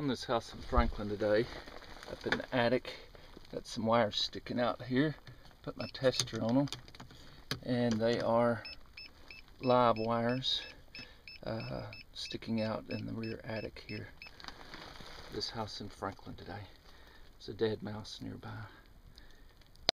On this house in Franklin today, up in the attic. Got some wires sticking out here. Put my tester on them, and they are live wires sticking out in the rear attic here. This house in Franklin today. There's a dead mouse nearby.